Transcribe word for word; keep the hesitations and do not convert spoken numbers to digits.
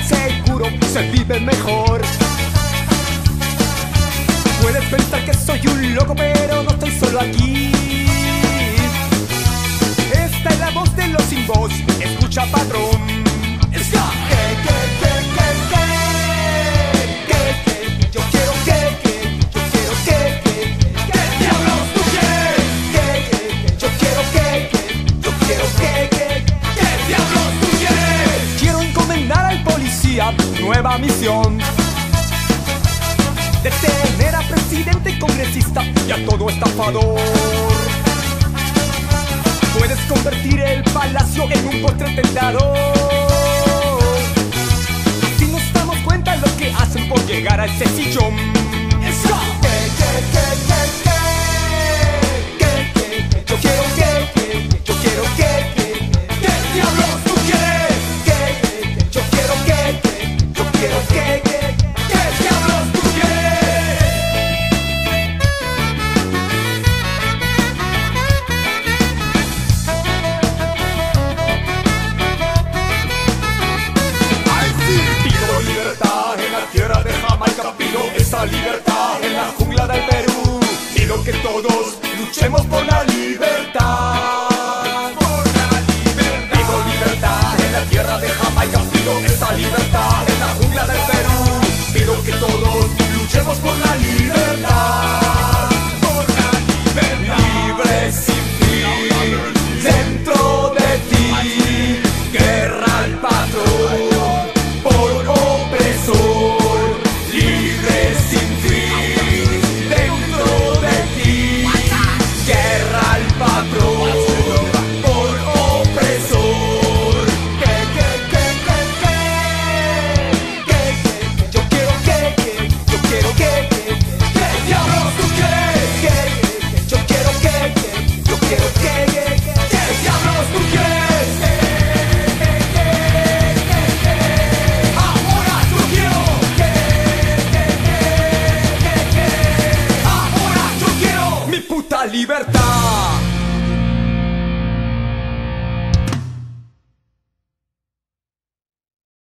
seguro se vive mejor. Puedes pensar que soy un loco, pero no estoy solo aquí. Esta es la voz de los sin voz, escucha patrón. Ska. Que, que, que, que, que, que, que, yo quiero que, que, yo quiero que, que, ¿qué diablos tú quieres? Que, que, yo quiero que, que, yo quiero que, que, ¿qué diablos tú quieres? Quiero encomendar al policía nueva misión: detener a presidente y congresista y a todo estafador. Puedes convertir el palacio en un postre tentador. Si nos damos cuenta de lo que hacen por llegar a ese sillón. Ska. Que, que, que, que, que, que, que, yo quiero que, que, yo quiero que, que, ¿qué diablos tú quieres? Que, que, yo quiero que, que, yo quiero que, que, ¿qué diablos tú quieres? Pido libertad en la tierra de Jamaica, pido esa libertad en la jungla del Perú. Pido que todos luchemos por la libertad. Por la libertad. Pido libertad en la tierra de Jamaica, pido esa libertad en la jungla del Perú. Pido que todos luchemos por la libertad. Por la libertad. Libre sin fin, dentro de ti, guerra al patrón. Libertad.